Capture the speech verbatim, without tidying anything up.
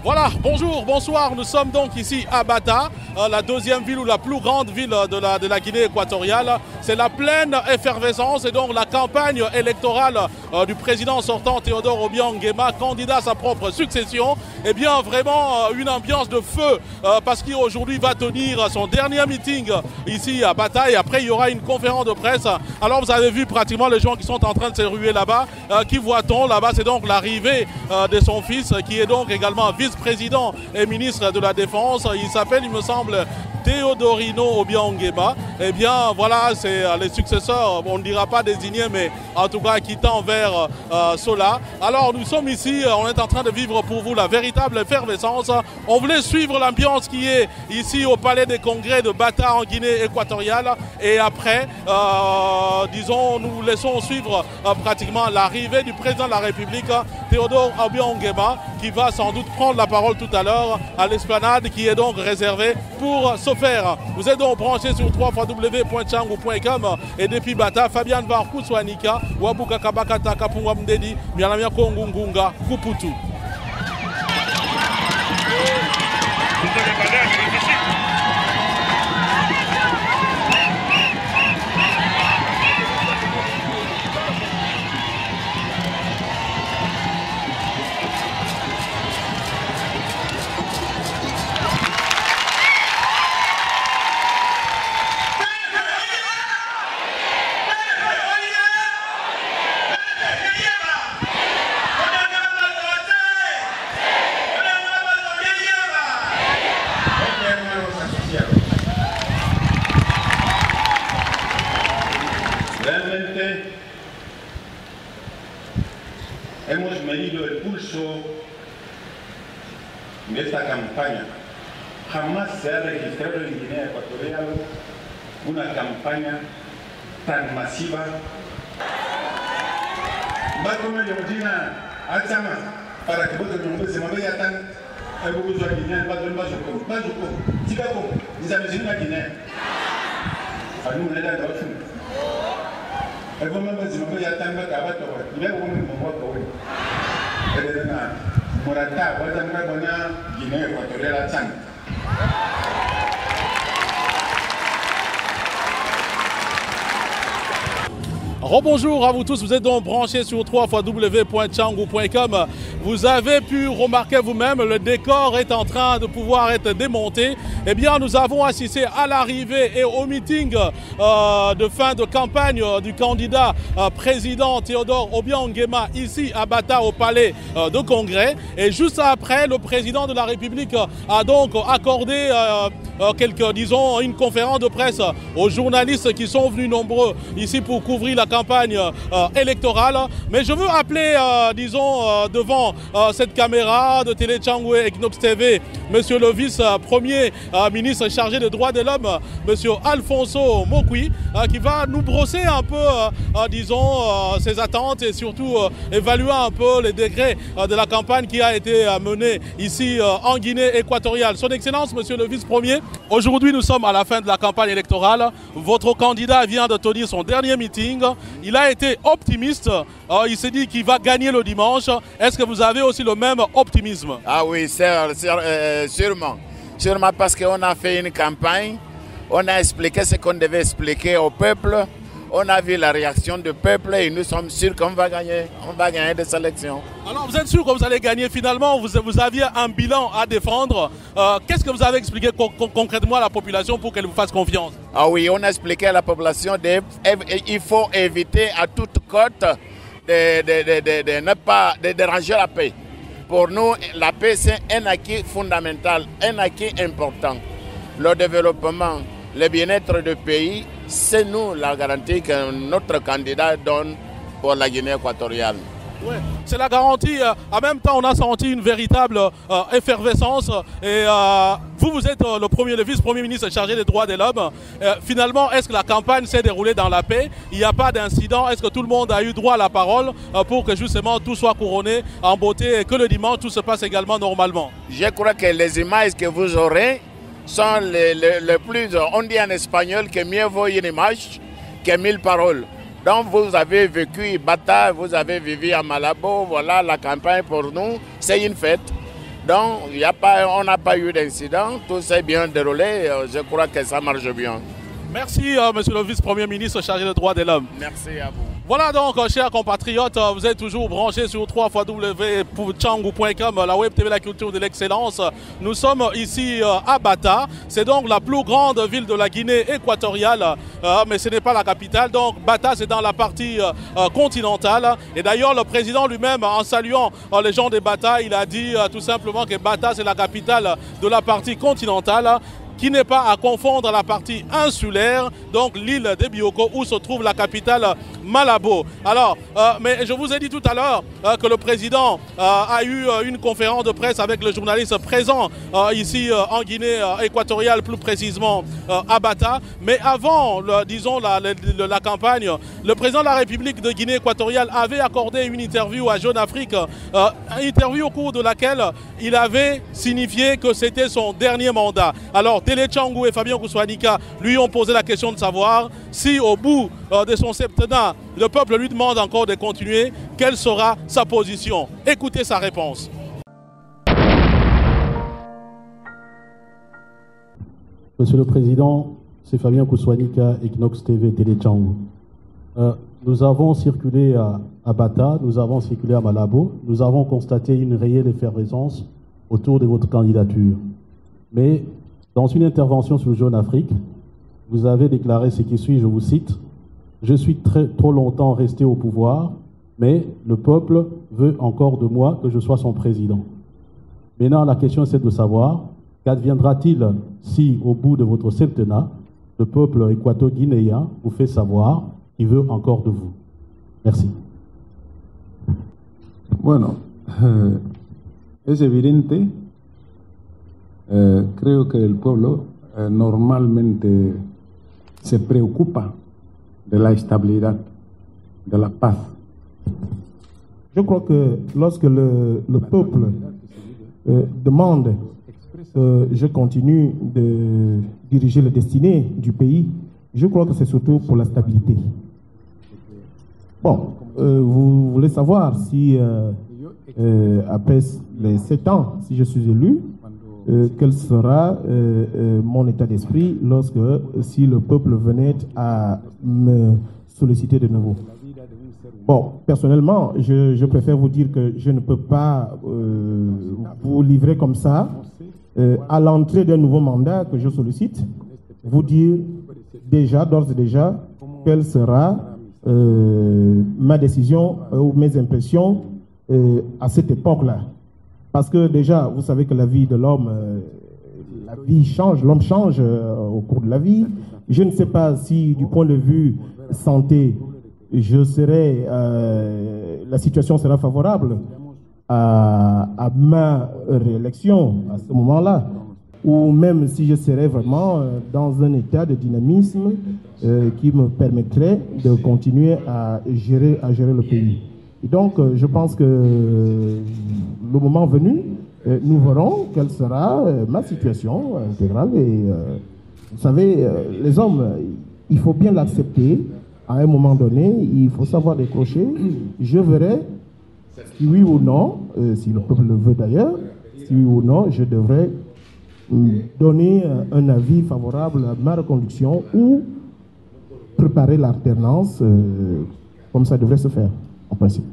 Voilà, bonjour, bonsoir, nous sommes donc ici à Bata, euh, la deuxième ville ou la plus grande ville de la, de la Guinée équatoriale. C'est la pleine effervescence et donc la campagne électorale euh, du président sortant Théodore Obiang Nguema, candidat à sa propre succession. Eh bien vraiment euh, une ambiance de feu euh, parce qu'aujourd'hui va tenir son dernier meeting ici à Bata et après il y aura une conférence de presse. Alors vous avez vu pratiquement les gens qui sont en train de se ruer là-bas. Euh, qui voit-on là-bas? C'est donc l'arrivée euh, de son fils qui est donc également vice-président et ministre de la Défense. Il s'appelle, il me semble, Théodorino Obiang Nguema. Eh bien, voilà, c'est les successeurs, on ne dira pas désignés, mais en tout cas qui tend vers euh, cela. Alors, nous sommes ici, on est en train de vivre pour vous la véritable effervescence. On voulait suivre l'ambiance qui est ici au Palais des Congrès de Bata en Guinée équatoriale. Et après, euh, disons, nous laissons suivre euh, pratiquement l'arrivée du président de la République, Théodore Obiang Nguema, qui va sans doute prendre la parole tout à l'heure à l'esplanade qui est donc réservée pour ce faire. Vous êtes donc branchés sur w w w point tchangou point com et depuis Bata, Fabian Varkou Swanika, Wabuka Kabakata Kapungwa Mdedi, Mianamia Kongungunga, Kuputu. Realmente hemos medido el pulso de esta campaña. Jamás se ha registrado en Guinea Ecuatorial una campaña tan masiva. Va como Yodina Achama para que vos se me vea tan orgulloso a Guinea, va a Bajuco, Bajuco, Chicago, y se me a Guinea. A nous, on est dans le fond. Et vous même si vous avez atteint votre abattoir, il y a un moment où vous avez un morata, vous avez un Guinée équatoriale à Tchang. Rebonjour à vous tous, vous êtes donc branchés sur w w w point tchangou point com. Vous avez pu remarquer vous-même, le décor est en train de pouvoir être démonté. Eh bien, nous avons assisté à l'arrivée et au meeting euh, de fin de campagne euh, du candidat euh, président Théodore Obiang Nguema ici à Bata au Palais euh, de Congrès. Et juste après, le président de la République a donc accordé euh, euh, quelques, disons, une conférence de presse aux journalistes qui sont venus nombreux ici pour couvrir la campagne euh, électorale. Mais je veux appeler, euh, disons, euh, devant euh, cette caméra de Télé Tchangou et Knops T V, monsieur le vice-premier euh, ministre chargé des droits de l'homme, monsieur Alfonso Mokui, euh, qui va nous brosser un peu, euh, euh, disons, euh, ses attentes et surtout euh, évaluer un peu les degrés euh, de la campagne qui a été euh, menée ici euh, en Guinée équatoriale. Son Excellence, monsieur le vice-premier, aujourd'hui nous sommes à la fin de la campagne électorale. Votre candidat vient de tenir son dernier meeting. Il a été optimiste, euh, il s'est dit qu'il va gagner le dimanche. Est-ce que vous avez aussi le même optimisme? Ah oui, euh, sûrement. Sûrement parce qu'on a fait une campagne, on a expliqué ce qu'on devait expliquer au peuple, on a vu la réaction du peuple et nous sommes sûrs qu'on va gagner, on va gagner des élections. Alors vous êtes sûr que vous allez gagner finalement, vous, vous aviez un bilan à défendre. Euh, Qu'est-ce que vous avez expliqué con con concrètement à la population pour qu'elle vous fasse confiance? Ah oui, on a expliqué à la population qu'il faut éviter à toute cote de, de, de, de, de ne pas de déranger la paix. Pour nous, la paix c'est un acquis fondamental, un acquis important. Le développement, le bien-être du pays, c'est nous la garantie que notre candidat donne pour la Guinée équatoriale. Ouais, c'est la garantie. En même temps, on a senti une véritable euh, effervescence. Et euh, vous, vous êtes euh, le premier, le vice-premier ministre chargé des droits de l'homme. Euh, finalement, est-ce que la campagne s'est déroulée dans la paix? Il n'y a pas d'incident? Est-ce que tout le monde a eu droit à la parole euh, pour que justement tout soit couronné en beauté et que le dimanche, tout se passe également normalement? Je crois que les images que vous aurez sont les, les, les plus... On dit en espagnol que mieux vaut une image que mille paroles. Donc vous avez vécu Bata, vous avez vécu à Malabo, voilà la campagne pour nous, c'est une fête. Donc, y a pas, on n'a pas eu d'incident, tout s'est bien déroulé, je crois que ça marche bien. Merci, euh, monsieur le vice-premier ministre chargé des droits de l'homme. Merci à vous. Voilà donc, chers compatriotes, vous êtes toujours branchés sur w w w point tchangou point com, la web T V, la culture de l'excellence. Nous sommes ici à Bata, c'est donc la plus grande ville de la Guinée équatoriale, mais ce n'est pas la capitale. Donc Bata, c'est dans la partie continentale. Et d'ailleurs, le président lui-même, en saluant les gens de Bata, il a dit tout simplement que Bata, c'est la capitale de la partie continentale, qui n'est pas à confondre la partie insulaire, donc l'île de Bioko, où se trouve la capitale Malabo. Alors, euh, mais je vous ai dit tout à l'heure euh, que le président euh, a eu euh, une conférence de presse avec le journaliste présent euh, ici euh, en Guinée euh, équatoriale, plus précisément euh, à Bata. Mais avant, le, disons, la, la, la campagne, le président de la République de Guinée équatoriale avait accordé une interview à Jeune Afrique, euh, une interview au cours de laquelle il avait signifié que c'était son dernier mandat. Alors, Télé Tchangou et Fabien Kousouanika lui ont posé la question de savoir si au bout euh, de son septennat, le peuple lui demande encore de continuer, quelle sera sa position. Écoutez sa réponse. Monsieur le Président, c'est Fabien Kousouanika, Equinox T V, Télé Tchangou. Euh, nous avons circulé à, à Bata, nous avons circulé à Malabo, nous avons constaté une réelle effervescence autour de votre candidature. Mais dans une intervention sur Jeune Afrique, vous avez déclaré ce qui suit, je vous cite, « Je suis très, trop longtemps resté au pouvoir, mais le peuple veut encore de moi que je sois son président. » Maintenant, la question c'est de savoir, qu'adviendra-t-il si, au bout de votre septennat, le peuple équato-guinéen vous fait savoir qu'il veut encore de vous? Merci. Bueno, eh, es evidente. Eh, creo que el pueblo eh, normalmente se preocupa de la estabilidad, de la paz. Je crois que lorsque le, le peuple euh, demande que je continue de diriger la destinée du pays, je crois que c'est surtout pour la stabilité. Bon, euh, vous voulez savoir si euh, euh, après les sept ans, si je suis élu, Euh, quel sera euh, euh, mon état d'esprit lorsque, si le peuple venait à me solliciter de nouveau. Bon, personnellement, je, je préfère vous dire que je ne peux pas euh, vous livrer comme ça, euh, à l'entrée d'un nouveau mandat que je sollicite, vous dire déjà, d'ores et déjà, quelle sera euh, ma décision euh, ou mes impressions euh, à cette époque-là. Parce que déjà, vous savez que la vie de l'homme, euh, la vie change, l'homme change euh, au cours de la vie. Je ne sais pas si du point de vue santé, je serai, euh, la situation sera favorable à, à ma réélection à ce moment-là, ou même si je serais vraiment euh, dans un état de dynamisme euh, qui me permettrait de continuer à gérer, à gérer le pays. Et donc, euh, je pense que euh, le moment venu, euh, nous verrons quelle sera euh, ma situation intégrale. Et euh, vous savez, euh, les hommes, il faut bien l'accepter. À un moment donné, il faut savoir décrocher. Je verrai si oui ou non, euh, si le peuple le veut d'ailleurs, si oui ou non, je devrais euh, donner euh, un avis favorable à ma reconduction ou préparer l'alternance euh, comme ça devrait se faire en principe.